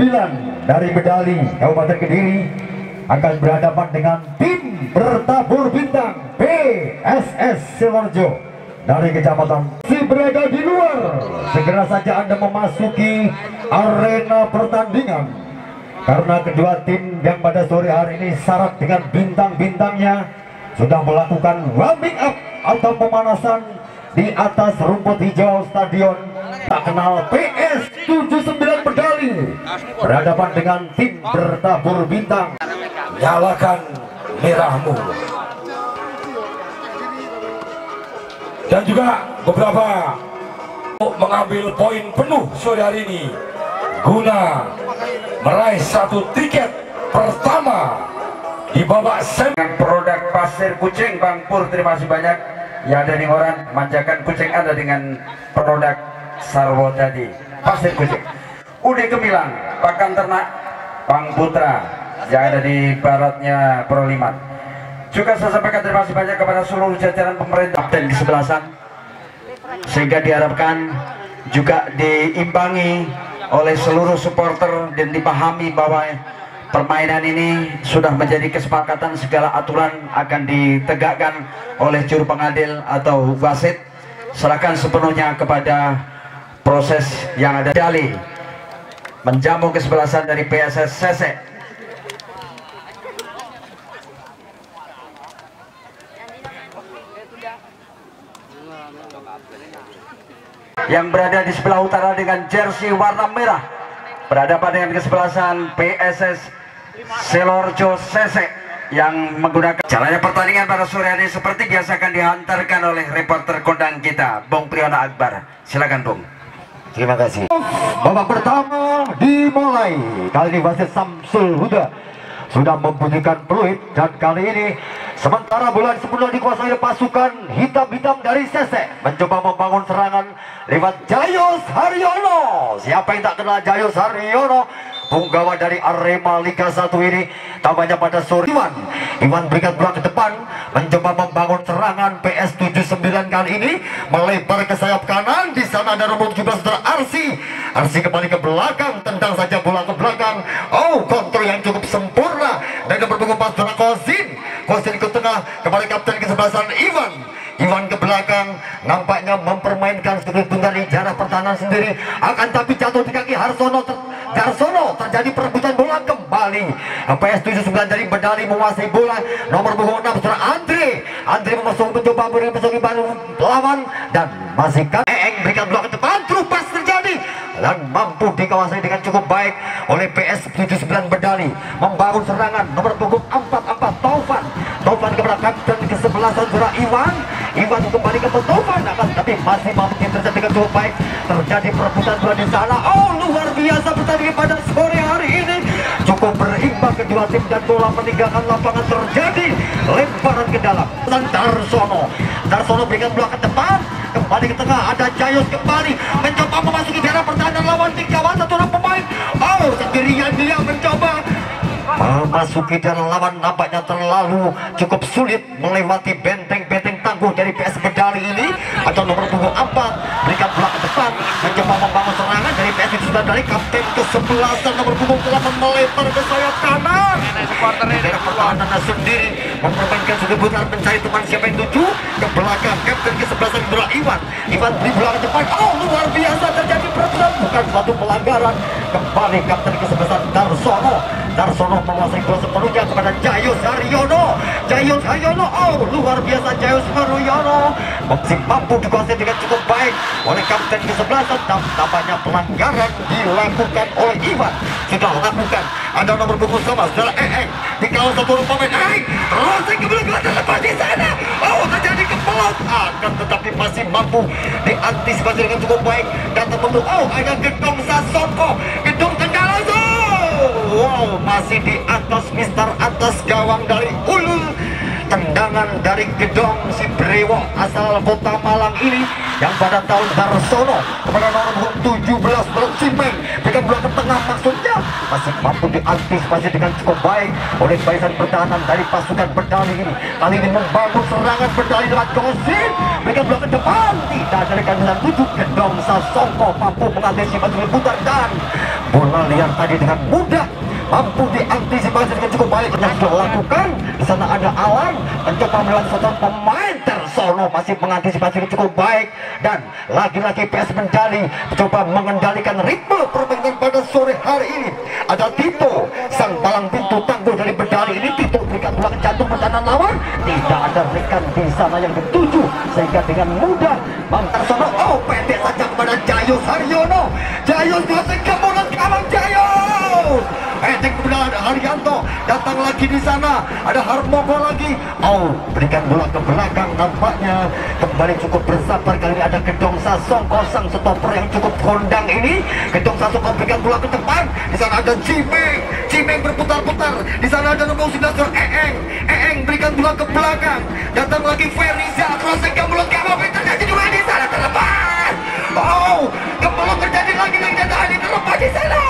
dari Bedali Kabupaten Kediri akan berhadapan dengan tim bertabur bintang PSS Sidoarjo dari Kecamatan. Si berada di luar, segera saja Anda memasuki arena pertandingan karena kedua tim yang pada sore hari ini syarat dengan bintang-bintangnya sudah melakukan warming up atau pemanasan di atas rumput hijau stadion tak kenal PS 79 Bedali berhadapan dengan tim bertabur bintang. Nyalakan merahmu. Dan juga beberapa mengambil poin penuh sore hari ini guna meraih satu tiket pertama di babak semi. Produk pasir kucing Bang Pur, terima kasih banyak yang ada di Moran, manjakan kucing Anda dengan produk Sarwo tadi, pasir kucing. Udi Gemilang, pakan ternak Bang Putra yang ada di baratnya Prolimat. Juga saya sampaikan terima kasih banyak kepada seluruh jajaran pemerintah dan kesebelasan, sehingga diharapkan juga diimbangi oleh seluruh supporter dan dipahami bahwa permainan ini sudah menjadi kesepakatan, segala aturan akan ditegakkan oleh juru pengadil atau wasit. Serahkan sepenuhnya kepada proses yang ada. Dali menjamu kesebelasan dari PSS Sesek. Yang berada di sebelah utara dengan jersey warna merah berhadapan dengan kesebelasan PSS Sidoarjo Sesek yang menggunakan. Jalannya pertandingan pada sore hari seperti biasa akan dihantarkan oleh reporter kondang kita, Bung Priyono Akbar. Silakan Bung. Terima kasih. Babak pertama dimulai. Kali ini wasit Samsul Huda sudah membunyikan peluit, dan kali ini sementara bola sepenuhnya dikuasai oleh pasukan hitam-hitam dari Sesek, mencoba membangun serangan lewat Jayus Haryono. Siapa yang tak kenal Jayus Haryono, punggawa dari Arema Liga 1 ini. Tampaknya pada sore Iwan berikan bola ke depan, mencoba membangun serangan. PS 79 kali ini melebar ke sayap kanan. Di sana ada nomor 17 Arsi. Arsi kembali ke belakang, tendang saja bola ke belakang. Oh, kontrol yang cukup sempurna dan berpunggung pas bola Kosin. Kosin ke tengah, kembali kapten kesebelasan Iwan ke belakang, nampaknya mempermainkan sedikit dari jarak pertahanan sendiri. Akan tapi jatuh di kaki Darsono, terjadi perebutan bola kembali. PS 79 dari Bedali menguasai bola. Nomor punggung 6 Andre mencoba memasuki baru lawan dan masih berikan bola ke depan, terus terjadi dan mampu dikuasai dengan cukup baik oleh PS 79 Bedali. Membangun serangan nomor punggung 44 Taufan kepada kapten kesebelasan Iwan kembali ke Taufan, tapi masih mampu terjadi dengan cukup baik. Terjadi perebutan bola di sana. Oh, luar biasa pertandingan pada sore hari ini. Cukup berimbang kedua tim dan bola meninggalkan lapangan. Terjadi lemparan ke dalam. Darsono berikan bola ke depan, kembali ke tengah. Ada Jayus kembali mencoba memasuki daerah pertahanan lawan, dikawal satu orang pemain. Oh, sendirian dia mencoba memasuki dalam lawan, nampaknya terlalu cukup sulit melewati benteng-benteng tangguh dari PS Bedali ini. Atau nomor punggung 4 berikan bola ke depan, mencoba membangun serangan dari PS Bedali. Kapten kesebelasan nomor punggung 8 melebar ke sayap kanan. Daerah pertahanan sendiri mempermainkan sudut putar, mencari teman siapa yang tuju ke belakang. Kapten kesebelasan bola Iwan di bola ke depan. Oh, luar biasa, terjadi perebutan, bukan suatu pelanggaran. Kembali kapten kesebelasan Darsono menguasai bola sepenuhnya kepada Jayus Haryono. Oh, luar biasa Jayus Haryono masih mampu dikuasai dengan cukup baik oleh kapten kesebelasan. Tampaknya pelanggaran dilakukan oleh Iwan. Sudah lakukan. Ada nomor punggung sama saudara di kawasan satu pemain terus ke belakang lepas di sana. Oh, terjadi kepelot, akan tetapi masih mampu diantisipasi dengan cukup baik dan terbentuk. Oh, ada Gedong Sasongko, Gedong kendala. Wow, masih di atas atas gawang dari Ulul. Tendangan dari Gedong si Brewok asal kota Malang ini, yang pada tahun Darsono kepada nomor 17 Bercimeng dengan bola ke tengah, maksudnya masih mampu diantisipasi dengan cukup baik oleh barisan pertahanan dari pasukan Bedali ini. Kali ini membangun serangan Bedali lewat Kosin, berikan bola ke depan, tidak dari kandungan 7. Gedong Sasongko mampu mengantisipasi putar dan Bola liar tadi dengan mudah mampu diantisipasi dengan cukup baik yang dilakukan. Di sana ada Alan mencoba melawan satu pemain Tersono, masih mengantisipasi dengan cukup baik, dan lagi-lagi PS Bendali mencoba mengendalikan ritme permainan pada sore hari ini. Ada Tito, sang palang pintu tangguh dari Bendali ini. Tito berikan bola ke jantung pertahanan lawan, tidak ada rekan di sana yang dituju, sehingga dengan mudah Bang Tersono pendek saja kepada Jayus Haryono. Jayus masih kemudian kawan Jayus. Pendek kemudian ada Haryanto, datang lagi di sana, ada Harmoko lagi. Berikan bola ke belakang, nampaknya kembali cukup bersabar. Kali ini ada Gedong Sasongko, sang stopper yang cukup kondang ini. Gedong Sasongko berikan bola ke depan, di sana ada Cimeng berputar-putar, di sana ada nomor 19 Eeng berikan bola ke belakang, datang lagi Feriza, crossing ke mulut kamu, terjadi juga di sana, terlepas. Kembali terjadi lagi dan terlepas di sana.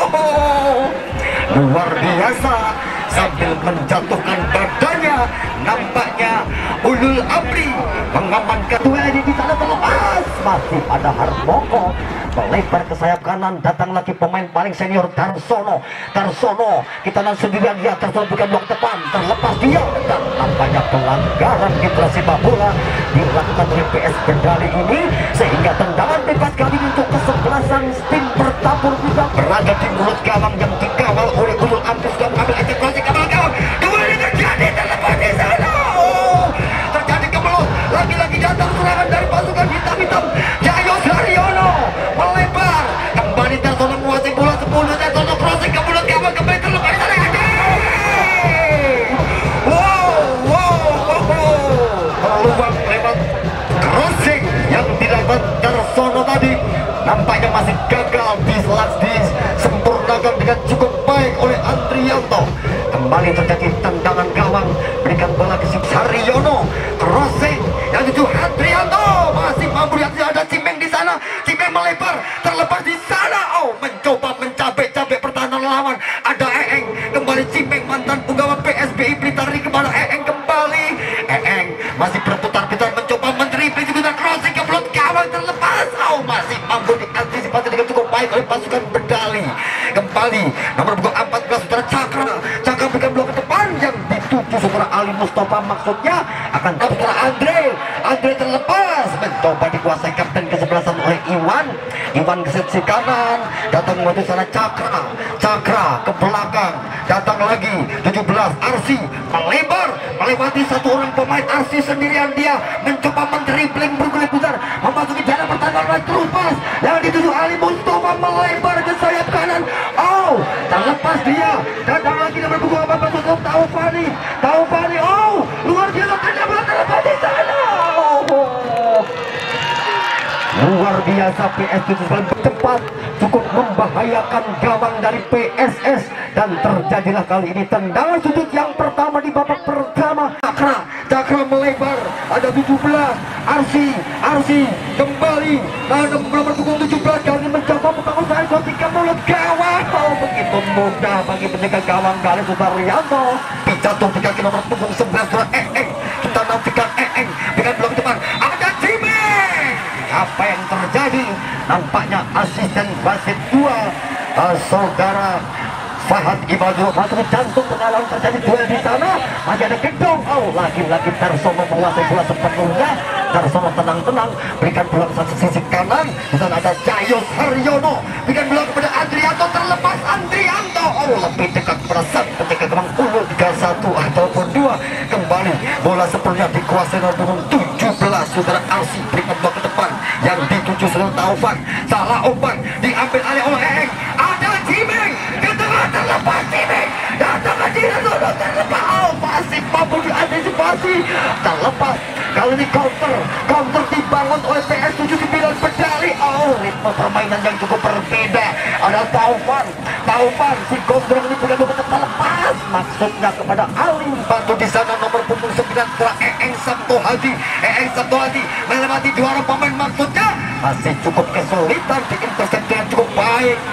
Luar biasa, sambil menjatuhkan badannya, nampaknya Ulul Amri mengamankan dua ini di sana, terlepas. Masih ada Harmoko melebar ke sayap kanan, datang lagi pemain paling senior Darsono. Kita sendirian, dia Darsono bukan blok depan, terlepas dia, dan nampaknya pelanggaran kiprah sepak bola dilakukan oleh PS Bendali ini, sehingga tendangan bebas kali ini untuk kesebelasan tim bertabur juga berada di mulut gawang yang dikawal oleh Ulul Amri. Sudah mengambil eksekusi ke belakang, dua ini terjadi, terlepas di sana. Terjadi kemelut, lagi-lagi datang serangan dari pasukan hitam-hitam. Jayus Haryono melebar, kembali Darsono menguasai bola 10, Darsono crossing ke mulut gawang, kembali terlepas di sana. Peluang lewat crossing yang dilakukan Darsono tadi nampaknya masih gagal disempurnakan dengan cukup baik oleh Andrianto. Kembali terjadi tendangan gawang, berikan bola ke Haryono, crossing yang itu Andrianto masih mampu. Lihat ada Cimeng di sana, Cimeng melebar, terlepas di sana. Mencoba mencabek-cabek pertahanan lawan. Ada Eeng, kembali Cimeng mantan penggawa PSBI Blitar ini kembali Eeng kembali. Eeng masih berputar-putar mencoba menerima juga crossing ke mulut gawang, terlepas. Masih mampu diantisipasi dengan cukup baik oleh pasukan Bendali. Kembali nomor 14 saudara Cakra berikan bola ke depan yang dituju saudara Ali Mustafa, maksudnya akan saudara Andre terlepas, mencoba dikuasai kapten kesebelasan oleh Iwan ke sisi kanan, datang menuju sana Cakra ke belakang, datang lagi 17 Arsi melebar melewati satu orang pemain. Arsi sendirian, dia mencoba mendribling bergulir putar memasuki jalan pertahanan, terlepas yang dituju Ali Mustafa melebar ke sayap kanan. Terlepas dia, datang lagi nomor 14 untuk Taufani. Luar biasa, terlepas di sana. Luar biasa, PS cepat cukup membahayakan gawang dari PSS, dan terjadilah kali ini tendangan sudut yang pertama di babak pertama. Cakra melebar, ada 17 Arsi kembali, nomor punggung 17 kali ini mencoba membangun sayap ketika mulut gawang. Begitu mudah bagi penjaga gawang kali Sudaryanto. Jatuh di kaki nomor punggung 11 Eeng. Kita nantikan Eeng dengan blok depan, ada Cimeng. Apa yang terjadi? Nampaknya asisten wasit 2 saudara Fahad Ibadur masuk jantung pengalang, terjadi duel di sana. Masih ada Gedong. Lagi-lagi Darsono menguasai bola sepenuhnya. Darsono tenang-tenang berikan bola ke sisi kanan. Di sana ada Jayus Haryono berikan bola kepada Andrianto, terlepas Andrianto. Lebih dekat kepada sang penjaga gawang Ulul 31 ataupun 2. Kembali bola sepenuhnya dikuasai nomor 17 saudara Arsi, berikan bola ke depan yang dituju saudara Taufan. Salah umpan diambil alih oleh Eeng. Ada Cimeng ke tengah, terlepas Cimeng, datang ke Darsono, terlepas. Masih mampu diantisipasi, terlepas. Kali ini counter dibangun oleh PS 79 Bendali. Ritme permainan yang cukup berbeda. Ada Taufan si gondrong ini bukan betul terlepas, maksudnya kepada Ali. Bantu di sana nomor punggung 9 setelah Eeng Sabto Hadi melewati 2 orang pemain, maksudnya masih cukup kesulitan, diintersepsi dengan cukup baik.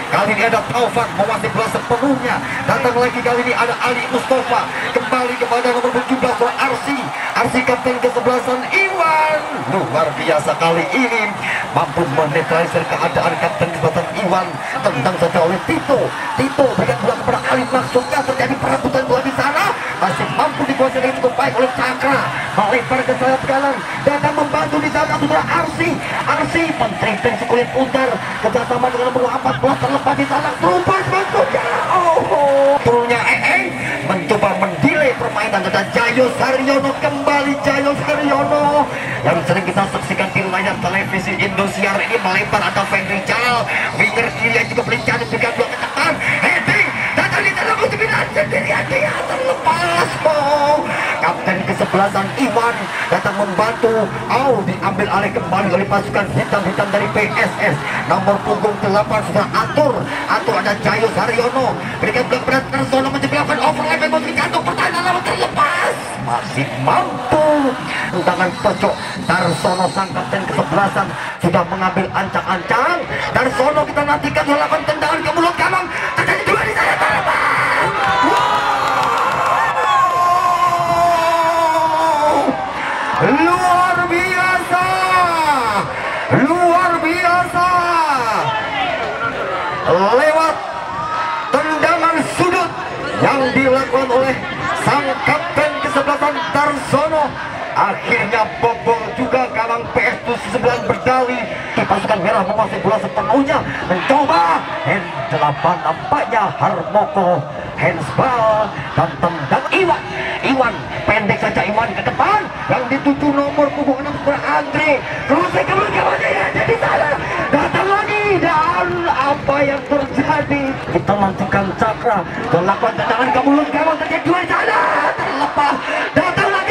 Kali ini ada Taufan menguasai bola sepenuhnya. Datang lagi kali ini ada Ali Mustafa. Kembali kepada nomor 17 Arsi. Arsi kapten kesebelasan Iwan. Luar biasa kali ini mampu menetralisir keadaan kapten kesebelasan Iwan. Tendang saja oleh Tito. Tito berikan bola kepada Ali, maksudnya terjadi perebutan bola di sana. Masih mampu dikuasai dengan cukup baik oleh Cakra. Melebar ke sayap kanan. Datang membantu di sana sudah Arsi. Arsi men-tripping si kulit untar. Kerjasama dengan nomor 14 terlepas di sana. Terubah bentuknya. Turunnya mencoba mendelay permainan dan Jayus Haryono kembali. Jayus Haryono yang sering kita saksikan di layar televisi Indosiar ini melebar. Ada Fendri Cal, winger kiri yang juga berencana berikan dua ke depan. Heading datang di dalam sembilan sendirian, dia terlepas. Kapten kesebelasan Iwan datang membantu. Diambil alih kembali oleh pasukan hitam-hitam dari PSS. Nomor punggung 8 sudah atur ada Jayus Haryono. Berikan blok berat Tarsono menciptakan overlap yang memberi kantung pertahanan lawan terlepas. Masih mampu. Tendangan pojok Tarsono sang kapten kesebelasan sudah mengambil ancang-ancang. Tarsono kita nantikan melakukan tendangan ke mulut gawang. Terjadi dua di sana terlepas. Luar biasa, luar biasa. Lewat tendangan sudut yang dilakukan oleh sang kapten kesebelasan Tarsono, akhirnya bobol juga gawang PS 9 berdali. Pasukan merah menguasai bola sepenuhnya, mencoba hand 8 nampaknya Harmoko handsball dan tendang Iwan pendek saja. Iwan ke depan yang dituju nomor punggung 6 kepada Andre. Selesai kawan-kawannya jadi salah. Datang lagi dan apa yang terjadi? Kita nantikan Cakra melakukan tendangan ke mulut gawang, terjadi dua sana terlepas. Datang lagi.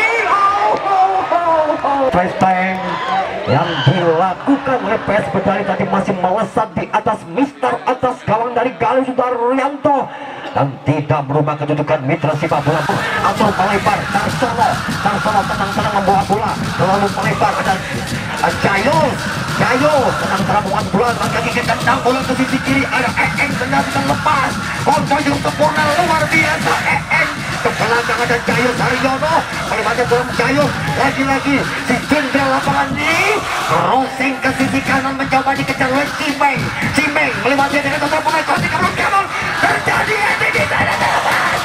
Flash tank yang dilakukan oleh PS Berdali tadi masih melesat di atas atas gawang dari Galih Sudaryanto dan tidak berubah kedudukan mitra sepak bola. Atau melebar Tarsono tenang-tenang membawa bola lalu melebar ada Jayus tenang-tenang membawa bola dengan kaki tendang bola ke sisi kiri. Ada benar lepas kontrol yang sempurna luar biasa. Ke belakang ada Jayus Haryono melibatkan bola Jayus lagi-lagi si jenderal lapangan ini crossing ke sisi kanan mencoba dikejar oleh Cimeng melibatkan dengan total pemain crossing ke belakang terjadi di sana terlepas.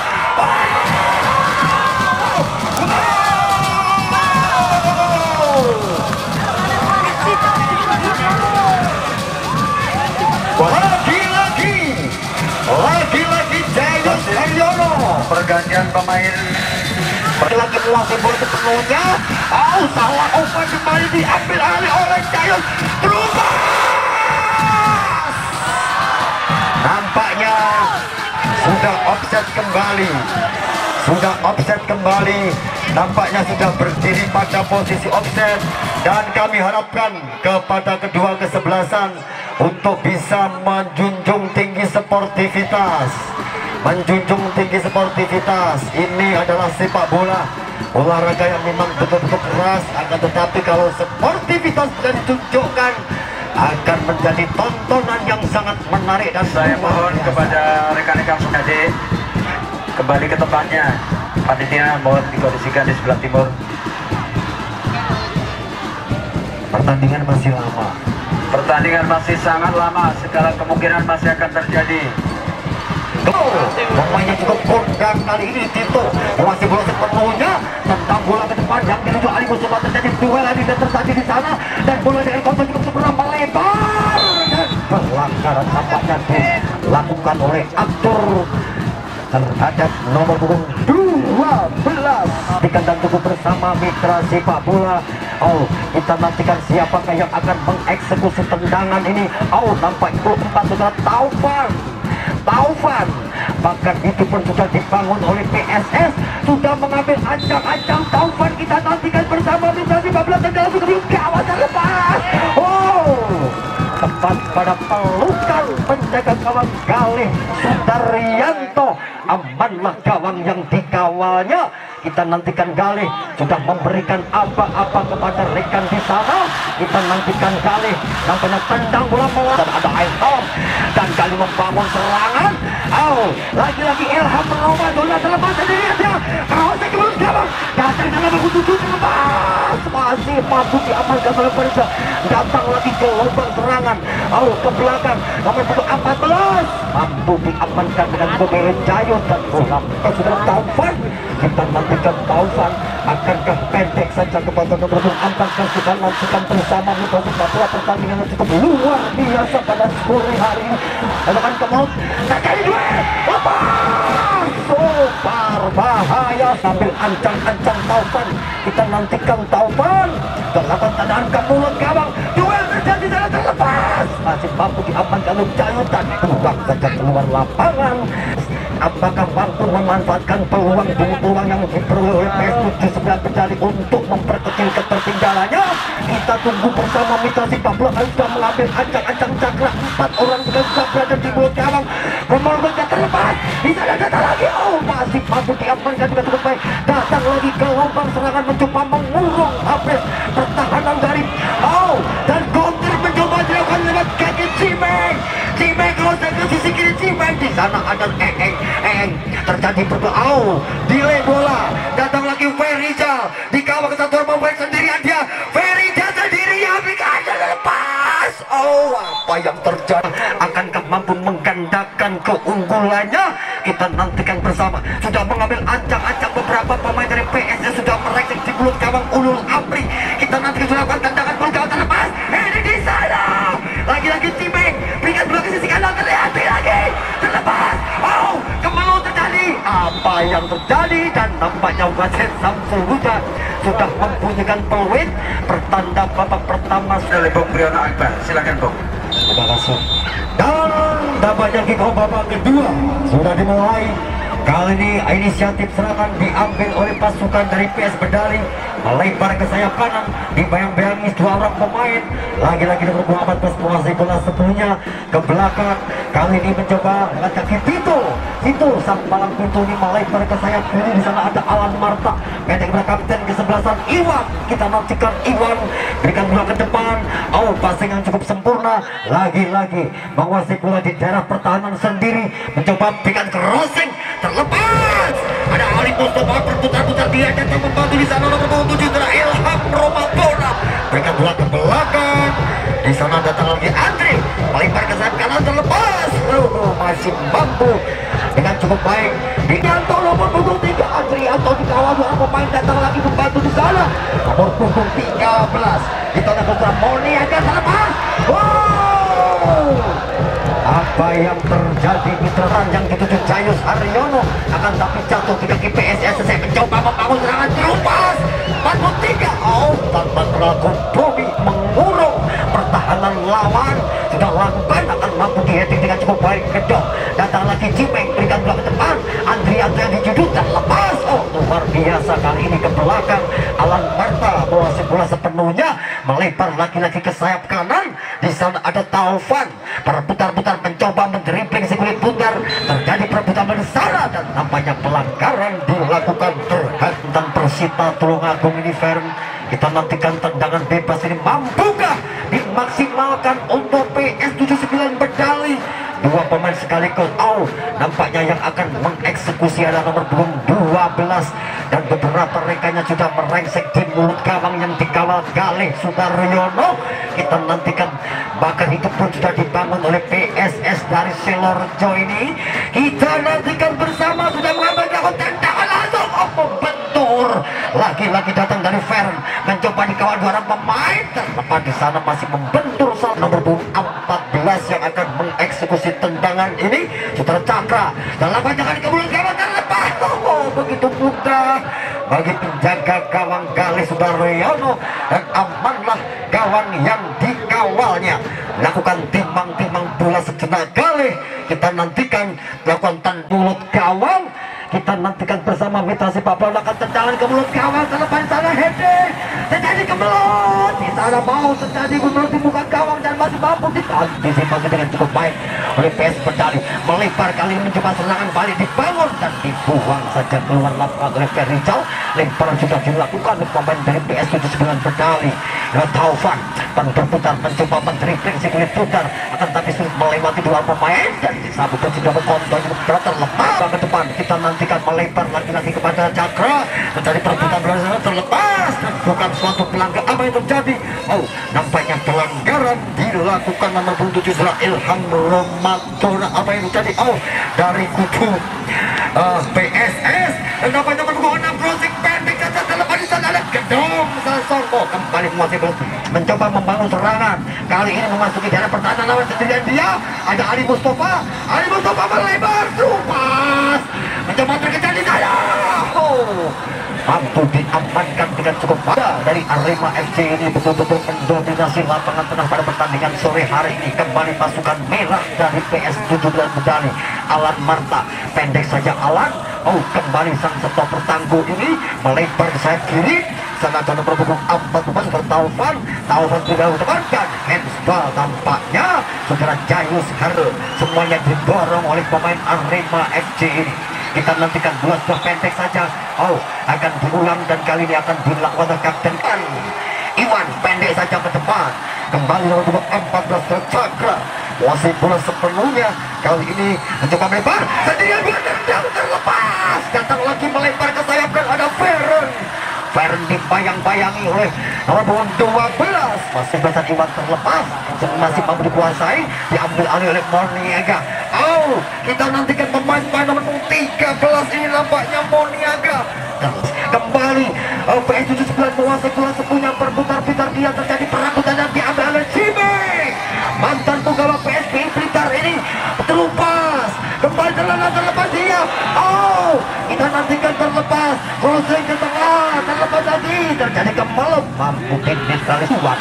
Lagi-lagi Jayus Haryono Pergantian pemain lagi menguasai bola sepenuhnya. Salah umpan kembali diambil alih oleh Jayus. Berubah. Nampaknya sudah offset kembali. Nampaknya sudah berdiri pada posisi offset dan kami harapkan kepada kedua kesebelasan untuk bisa menjunjung tinggi sportivitas. Ini adalah sepak bola, olahraga yang memang betul-betul keras, akan tetapi kalau sportivitas sudah ditunjukkan akan menjadi tontonan yang sangat menarik. Dan saya mohon kepada rekan-rekan pengadik kembali ke tempatnya. Panitia mohon dikondisikan di sebelah timur. Pertandingan masih sangat lama, segala kemungkinan masih akan terjadi. Pemainnya cukup kondang kali ini. Tito menguasai bola sepenuhnya, tentang bola ke depan yang dituju Ali Mustafa. Terjadi duel lagi dan terjadi di sana dan bola dengan kontrol cukup sempurna melebar dan pelanggaran tampaknya dilakukan oleh Abdur terhadap nomor punggung 12 di kandang tubuh bersama mitra sepak bola. Kita nantikan siapakah yang akan mengeksekusi tendangan ini. Nampak itu 4 saudara Taufan, bahkan itu pun sudah dibangun oleh PSS, sudah mengambil ancang-ancang Taufan. Kita nantikan bersama mitra sepak bola dalam kawasan lepas. Tepat pada pelukan penjaga gawang Galih Sudaryanto. Amanlah gawang yang dikawalnya. Kita nantikan Galih sudah memberikan apa-apa kepada rekan di sana. Kita nantikan Galih nampaknya tendang bola ada Ilham dan kali membangun serangan. Lagi-lagi Ilham Ramadan terlepas sendirian dia. Kawasan kebun gawang datang dalam tujuh terlepas, masih mampu diamankan oleh Perisa. Datang lagi ke lubang serangan ke belakang nomor 14 mampu diamankan dengan Gobert Jayus dan bola sudah Taufan. Kita nantikan Taufan akankah pendek saja kepada nomor 14 kita lanjutkan bersama Mutasi Papua. Pertandingan yang cukup luar biasa pada sore hari ini. Lakukan ke maut terjadi duel super bahaya sambil ancang-ancang Taufan. Kita nantikan Taufan dan lakukan tandaan ke mulut gawang. Duel terjadi sana terlepas, masih mampu diamankan oleh Jayus dan buang saja keluar lapangan. Apakah mampu memanfaatkan peluang yang diperoleh oleh PS79 Berdali untuk memperkecil ketertinggalannya? Kita tunggu bersama. Mitasi Papua sudah mengambil ancang-ancang cakra. 4 orang sudah berada di mulut gawang. Pemerintah terlepas. Di sana datang lagi. Masih mampu diamankan juga cukup baik. Datang lagi ke lubang serangan mencoba mengurung habis pertahanan dari dan counter mencoba dilakukan lewat kaki Cimeng. Kalau saya ke sisi kiri Cimeng, di sana ada Eng terjadi delay bola. Datang lagi Ferijal dikawal ke satu orang pemain sendirian dia. Ferijal sendirian aplikasi lepas. Apa yang terjadi? Akankah mampu menggandakan keunggulannya? Kita nantikan bersama. Sudah mengambil ancang-ancang beberapa pemain dari PSS sudah merangsek di mulut gawang Ulul Amri. Kita nantikan sudah melakukan tendangan mulut gawang terlepas. Ini di sana. Lagi-lagi Cimeng berikan bola ke sisi kanan, terlihat lagi terlepas. Kemelut terjadi. Apa yang terjadi? Dan nampaknya wasit Samsul Huda sudah mempunyai peluit pertanda babak pertama oleh Bung Briono Akbar. Silakan Bung. Terima kasih. Dan nampaknya kick off babak kedua sudah dimulai. Kali ini inisiatif serangan diambil oleh pasukan dari PS Berdali, melebar ke sayap kanan, dibayang-bayangi 2 orang pemain. Lagi-lagi nomor 14 menguasai bola sebelumnya ke belakang. Kali ini mencoba melacaki Tito sang palang pintu ini melebar ke sayap kiri. Di sana ada Alan Marta, pendek kapten kesebelasan Iwan. Kita nantikan Iwan berikan bola ke depan. Passing yang cukup sempurna. Lagi-lagi menguasai bola di daerah pertahanan sendiri, mencoba berikan crossing terlepas. Ada Ali Mustafa berputar-putar dia datang membantu di sana nomor 7 Ilham Ramadan berikan bola ke belakang. Di sana datang lagi Andre melebar ke sayap kanan terlepas. Masih mampu dengan cukup baik. Dianto nomor 3 Andrianto dikawal 2 pemain datang lagi membantu di sana. Nomor 13 kita lakukan Moni akan terlepas. Apa yang terjadi? Mitra Ranjang dituju Jayus Aryono akan tapi jatuh di kaki PSS. Saya mencoba membangun serangan terlepas. 43 tanpa terlalu Bobby mengurung pertahanan lawan. Sudah lakukan akan mampu diheading dengan cukup baik. Kedok datang lagi Cimeng berikan bola ke depan. Andrianto yang dijudut dan lepas. Luar biasa kali ini ke belakang. Alan Marta menguasai bola sepenuhnya, melebar lagi-lagi ke sayap kanan. Di sana ada Taufan berputar-putar mencoba mendribling si kulit bundar. Terjadi perebutan di sana dan nampaknya pelanggaran dilakukan terhadap Persita Tulungagung ini. Fern, kita nantikan tendangan bebas ini mampukah dimaksimalkan untuk PS79 Berdali. 2 pemain sekaligus. Nampaknya yang akan mengeksekusi adalah nomor 12 dan beberapa rekannya sudah merengsek di mulut gawang yang dikawal Galih Sudaryono. Kita nantikan bahkan itu pun sudah dibangun oleh PSS dari Selorjo ini. Kita nantikan bersama sudah mengambil tendangan langsung membentur. Lagi-lagi datang dari Fern mencoba dikawal 2 orang pemain terlepas. Di sana masih membentur nomor 14 yang akan mengeksekusi tendangan ini. Sutra Cakra dalam panjangan kemudian gawang terlepas. Begitu mudah bagi penjaga gawang Galih Sudaryono dan amanlah gawang yang dikawalnya. Lakukan timbang-timbang bola sejenak Galih. Kita nantikan lakukan mulut gawang. Kita nantikan bersama Mitra Sepak Bola akan tendangan ke mulut gawang terlepas sana heading terjadi ke mulut di sana mau terjadi mulut di muka gawang dan masih mampu diantisipasi dengan cukup baik oleh PS Berdali. Melebar kali ini mencoba serangan balik dibangun dan dibuang saja keluar lapangan oleh Ferijal. Lemparan sudah dilakukan oleh pemain dari PS 79 Berdali. Taufan berputar mencoba men-dribbling si kulit putar akan tapi sulit melewati dua pemain dan disambut dan sudah berkontrol terlepas ke depan. Kita nantikan melebar lagi-lagi kepada Cakra menjadi perputaran bersama terlepas dan bukan suatu pelanggaran. Apa yang terjadi? Oh, nampaknya pelanggaran dilakukan nomor 7 adalah Ilham Romantora. Apa yang terjadi? Oh, dari kubu PSS dan nampaknya nomor 6 crossing pendek saja terlepas di sana ada Gedong Sasongko kembali masih mencoba membangun serangan. Kali ini memasuki daerah pertahanan lawan sendirian dia. Ada Ali Mustafa melebar terupas mencoba terkejar di sana. Mampu diamankan dengan cukup baik dari Arema FC. Ini betul-betul mendominasi lapangan tengah pada pertandingan sore hari ini. Kembali pasukan merah dari PS 17 Berdali. Alan Marta pendek saja Alan. Oh, kembali sang stopper tangguh ini melebar ke sayap kiri. Sana karena berhubung 4 pemain bertaufan tidak utamakan handsball tampaknya saudara Jayus Haru. Semuanya didorong oleh pemain Arema FC ini. Kita nantikan bola pendek saja. Oh, akan diulang dan kali ini akan dilakukan oleh Kapten Iwan pendek saja ke depan. Kembali nomor 14 ke Cakra. Wasip bola sepenuhnya. Kali ini mencoba melebar sendirian bola tendang terlepas. Datang lagi melebar ke sayap dan ada Feren dibayang-bayangi oleh nomor 12 masih besar Iwan terlepas masih mampu dikuasai diambil alih oleh Moniaga. Oh, kita nantikan pemain nomor 13 ini nampaknya Moniaga kembali PS 79 menguasai bola sepunya berputar-putar dia terjadi perakutan dan diambil oleh Cimeng. Mantan penggawa PSPI Blitar ini terlepas kembali terlepas dia. Oh, kita nantikan terlepas crossing ke tengah terlepas tadi terjadi kemalem mampu finish kali kuat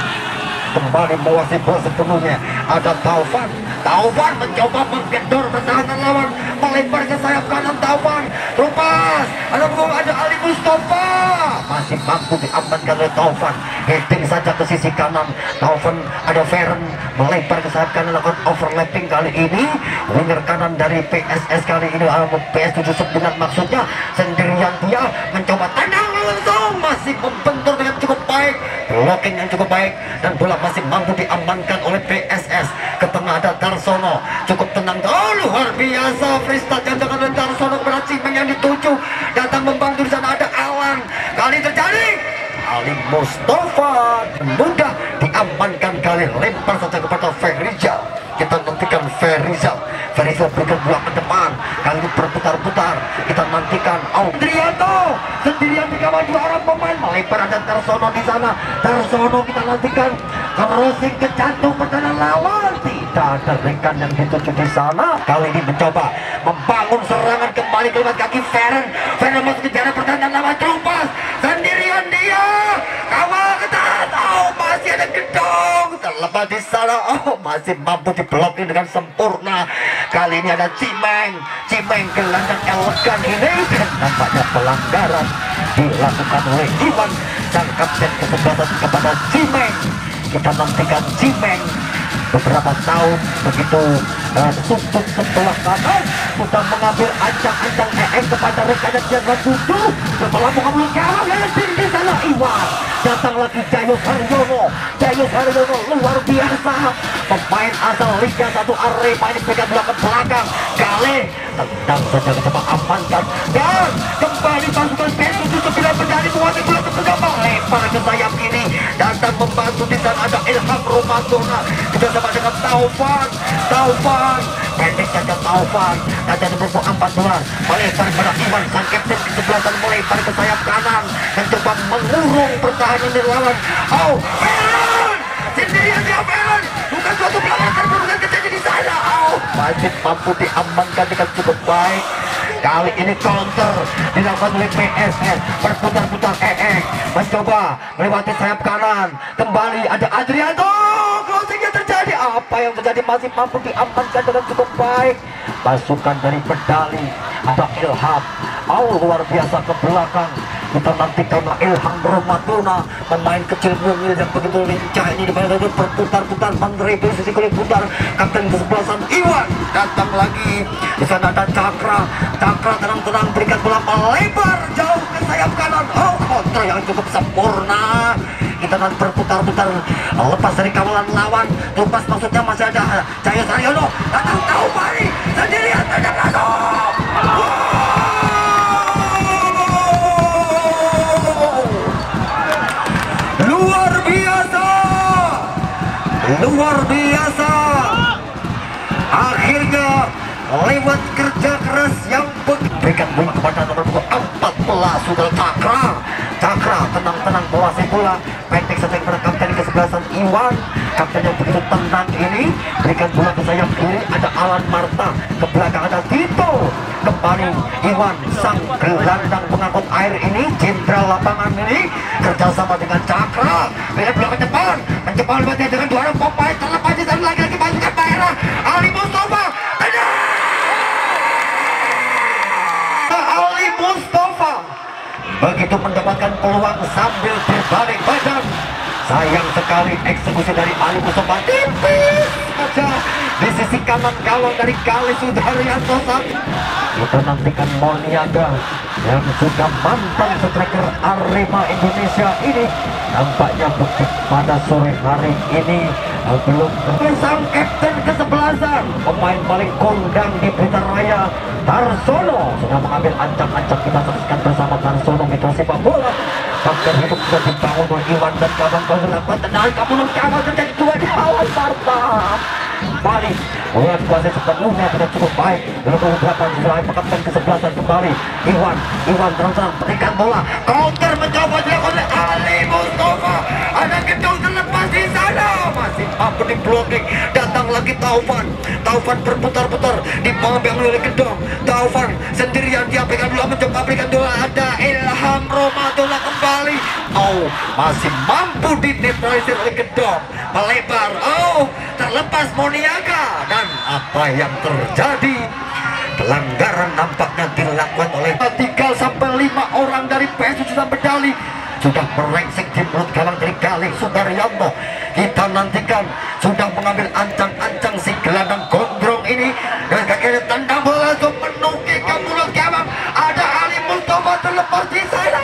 kembali menguasai bola sepenuhnya. Ada Taufan mencoba menggedor pertahanan lawan melebar ke sayap kanan. Taufan lepas ada Ali Mustafa masih mampu diamankan oleh Taufan. Heading saja ke sisi kanan. Taufan ada Feren melebar ke sayap kanan lakukan overlapping kali ini. Winger kanan dari PSS kali ini PS 79 maksudnya sendirian dia mencoba tendang langsung masih membentur dengan cukup baik. Blocking yang cukup baik dan bola masih mampu diamankan oleh PSS. Ke tengah ada Darsono cukup tenang. Oh, luar biasa freestyle jangan oleh Darsono kepada Cimeng yang dituju datang membantu. Di sana ada Alan kali terjadi Ali Mustafa mudah diamankan kali lempar saja kepada Ferijal. Kita nantikan Ferijal berikan bola ke depan kali ini berputar-putar. Kita nantikan Audrianto sendirian dikawal dua orang pemain melebar ada Darsono di sana. Darsono kita nantikan crossing ke jantung pertahanan lawan. Tidak ada rekan yang dituju di sana. Kali ini mencoba membangun serangan kembali ke lewat kaki Feren masuk ke jalan pertahanan lawan terupas sendirian dia kawal ketat. Oh, masih ada Gedong terlepas di sana. Oh, masih mampu diblokin dengan sempurna. Kali ini ada Cimeng gelandang elegan ini dan nampaknya pelanggaran dilakukan oleh Iwan sang kapten kesebelasan kepada Cimeng. Kita nantikan Cimeng beberapa tahun begitu tutup sebelah kanan sudah mengambil ancang-ancang kepada rekannya Jenderal Tujuh setelah mengambil gawang yang di sana. Iwan datang lagi Jayus Haryono luar biasa pemain asal Liga 1 Arema ini pegang bola ke belakang kali tendang saja coba amankan dan kembali pasukan PS 79 menjadi menguasai bola ke lebar ke sayap kiri datang membantu. Di sana ada Ilham Romantora juga sama dengan Taufan pendek saja Taufan dan nomor 14 melebar pada Iwan sang kapten di sebelah sana melebar ke sayap kanan dan coba mengurung pertahanan di lawan. Oh, Feren sendirian dia Feren bukan suatu pelanggaran bukan kejadian di sana. Oh, masih mampu diamankan dengan cukup baik. Kali ini counter dilakukan oleh PSS berputar-putar mencoba melewati sayap kanan kembali ada Adrianto closingnya terjadi. Apa yang terjadi masih mampu diamankan dengan cukup baik. Pasukan dari Medali ada Ilham. Luar biasa ke belakang. Kita nantikan Ilham Romadona, pemain kecil mungil yang begitu lincah ini di mana berputar-putar menerima sisi kulit putar. Kapten kesebelasan Iwan datang lagi. Di sana ada Cakra. Cakra tenang-tenang berikan bola melebar jauh ke sayap kanan. Counter yang cukup sempurna. Kita nanti berputar-putar lepas dari kawalan lawan. Lepas maksudnya masih ada Cahyo Saryono. Datang tahu Bali sendirian tidak masuk. Luar biasa. Akhirnya lewat kerja keras yang berikan bola kepada nomor 14 sudah Cakra tenang-tenang menguasai bola pendek saja kepada kapten kesebelasan Iwan. Kapten yang begitu tenang ini berikan bola ke sayap kiri, ada Alan Marta, ke belakang ada Tito. Kembali Iwan sang gelandang pengangkut air ini, jenderal lapangan ini kerjasama dengan Cakra. Berikan bola ke depan, menjebol batin dengan dua orang pemain terlepas di sana lagi pasukan daerah. Ali Mustafa, Ali Mustafa begitu mendapatkan peluang sambil berbalik badan. Sayang sekali eksekusi dari Ali Mustafa tipis saja di sisi kanan gawang dari Kali Sudaryanto. Kita nantikan Moniaga yang sudah mantan striker Arema Indonesia ini nampaknya pada sore hari ini belum sang kapten kesebelasan, pemain paling kondang di Blitar Raya, Tarsono sudah mengambil ancang-ancang. Kita saksikan bersama Tarsono mitra sepak bola. Faktor hidup sudah dibangun oleh Iwan dan kawan-kawan. Tenang, kamu mencapai terjadi dua di awal Marta. Balik melihat kuasa sepenuhnya tidak cukup baik. Lalu belakang setelah kapten kesebelasan kembali Iwan terang-terang berikan bola. Counter mencoba dilakukan oleh Ali Mustafa. Ada gedung terlepas di sana, masih mampu di blocking. Datang lagi Taufan berputar-putar di bawah yang oleh gedung. Taufan sendirian dia berikan bola, mencoba berikan bola. Ada Ilham Romadona kembali. Masih mampu dinetralisir oleh gedung, melebar. Terlepas Moniaga. Dan apa yang terjadi? Pelanggaran nampaknya dilakukan oleh 3-5 orang dari PSU sudah Medali. Sudah merengsek di mulut gawang dari Kali Sudaryanto. Kita nantikan sudah mengambil ancang-ancang si gelandang gondrong ini. Dan kakinya tendang bola untuk menukik ke mulut gawang. Ada Ali Mustafa terlepas di sana.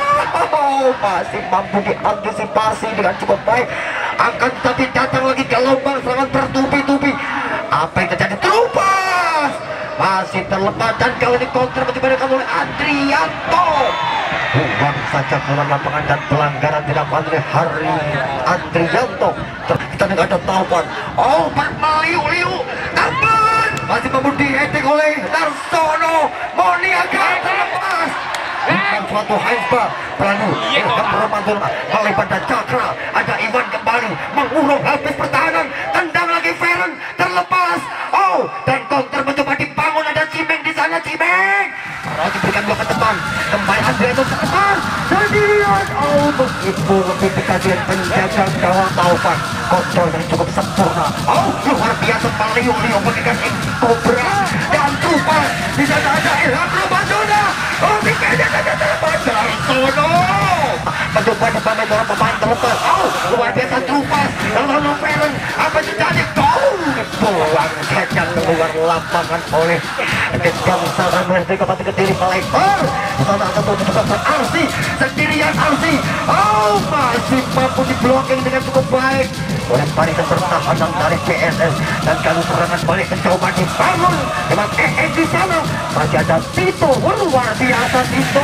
Masih mampu diantisipasi dengan cukup baik. Akan tetapi datang lagi ke lubang serangan bertubi-tubi. Apa yang terjadi? Terupas masih terlepas dan kali ini counter diberikan oleh Andrianto. Buang saja keluar lapangan dan pelanggaran dilakukan oleh Hari Andrianto. Kita tidak ada Taufan. Bermeliu-liu tampil masih mampu diheading oleh Tarsono. Moniaga terlepas. Bukan suatu haisba pelanu Ilham Romadona melebar dan Cakra. Ada Iwan kembali mengurung habis pertahanan. Tendang lagi Feren terlepas. Dan counter mencoba dibangun. Ada Cimeng di sana. Cimeng harus diberikan bola ke depan. Kembali Andrianto terlepas sendirian. Begitu lebih dikasih penjaga gawang Taufan. Kontrol yang cukup sempurna. Luar biasa meliu-liu berikan Cobra dan Tupas. Di sana ada Ilham Romadona. Dikasih saja terlepas. Tarsono mencoba dipamer orang pemain terlepas. Luar biasa Tupas. Lalu Feren apa terjadi? Buang saja keluar lapangan oleh gedung Sarang Merti Kabupaten Kediri melebar. Di sana ada tujuh Arsi sendirian. Arsi masih mampu di blocking dengan cukup baik oleh barisan pertahanan dari PSS. Dan kalau serangan balik mencoba dibangun dengan di sana masih ada Tito. Luar biasa Tito.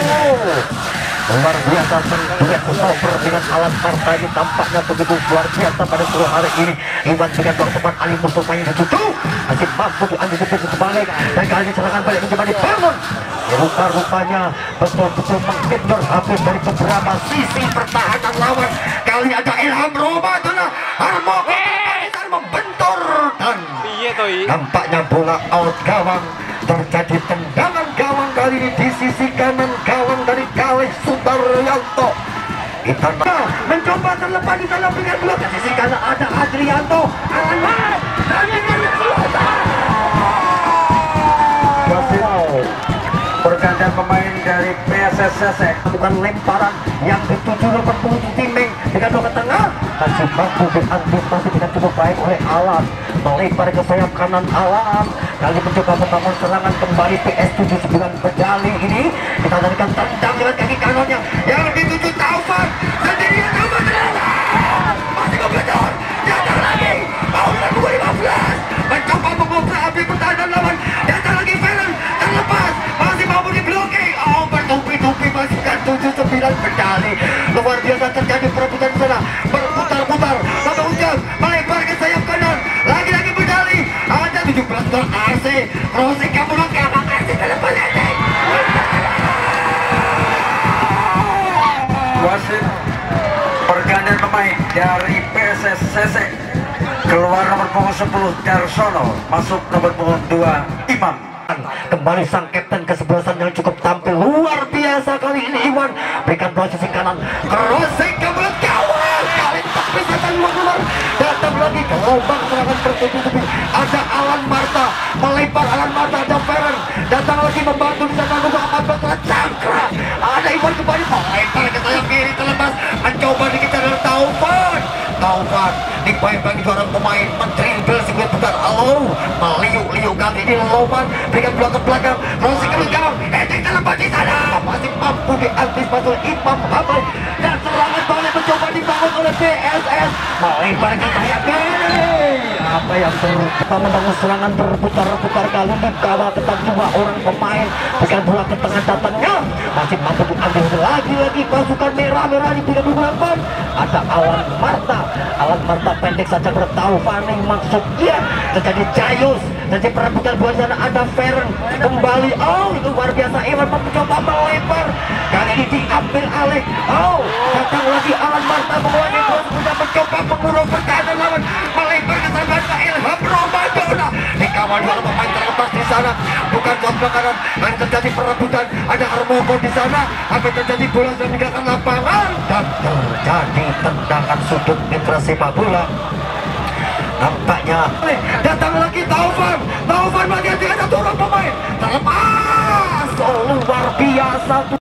Luar biasa sentuhan stopper dengan Alan Marta ini tampaknya begitu luar biasa pada sore hari ini. Iwan dengan dua teman Ali Mustafa yang ditutup masih mampu diantisipasi kembali. Dan kali ini serangan balik mencoba dibangun. Rupa-rupanya betul-betul mengendor habis dari beberapa sisi pertahanan lawan. Kali ini ada Ilham Romadona. Membentur dan nampaknya bola out gawang. Terjadi tendangan gawang kali ini di sisi kanan gawang dari Kali Sudaryanto. Kita mencoba terlepas di dalam dengan blok ke sisi kanan ada Adrianto. Alan pergantian pemain dari PSS Sesek, bukan lemparan yang dituju nomor punggung Timeng dengan dua ke tengah, masih mampu diantisipasi dengan cukup baik oleh Alam, melempar ke sayap kanan Alam, kali mencoba membangun serangan kembali PS79 Bejali ini, kita tandingkan tendang dengan kaki kanannya yang dituju Taufan, sendirian Taufan masih kompetitor, datang lagi, tahun 2015, mencoba membuka api pertahanan lawan, datang lagi Feren, terlepas, masih mampu diblokir, oh bertupi-tupi masukkan 79 Bejali, luar biasa terjadi perebutan sana, berputar-putar, sampai ujung, melebar ke sayap kanan, lagi-lagi Bejali, ada 17 gol AC, crossing ke mulut ke abang AC ke depan Enek. wasit pergantian pemain dari PSS Sesek, keluar nomor punggung 10 Darsono, masuk nomor punggung 2 Imam. Kembali sang kapten kesebelasan yang cukup tampil luar biasa kali ini Iwan, berikan bola sisi kanan, crossing ke mulut gawang, kali tak bisa keluar, datang lagi ke lubang serangan bertubi-tubi, ada Alan Marta, melempar Alan Marta, ada Feren, datang lagi membantu di sana Luba Ahmad Batra Cangkra, ada Iwan kembali melempar ke sayap kiri terlepas, mencoba dikejar oleh Taufan dibayang-bayang seorang pemain mentribel sebuah putar, halo meliuk-liuk kali ini Loman berikan bola ke belakang, crossing ke gawang, Etek terlepas di sana, masih mampu diantisipasi oleh Imam Hamad dan serangan balik mencoba dibangun oleh PSS, melempar ke sayap kiri, apa yang kita membangun serangan berputar-putar kali ini kawal ketat dua orang pemain, berikan bola ke tengah datangnya, masih mampu diambil lagi-lagi pasukan merah-merah di 38, ada Alan Marta pendek saja bertahu Fanny maksudnya terjadi Jayus, terjadi perebutan bola sana, ada Feren kembali, oh itu luar biasa Iwan mencoba melempar, kali ini diambil alih, oh datang lagi Alan Marta mengulangi bola, sudah mencoba mengurung pertahanan lawan, melempar ke sana ke Ilham Ramadan, dikawal dua pemain terlepas di sana, bukan contoh kanan, dan terjadi perebutan, ada Armoko di sana, apa terjadi bola sudah meninggalkan lapangan dan terjadi tendangan sudut mitra sepak bola. Nampaknya datang lagi Taufan masih ada satu orang pemain terlepas, oh luar biasa.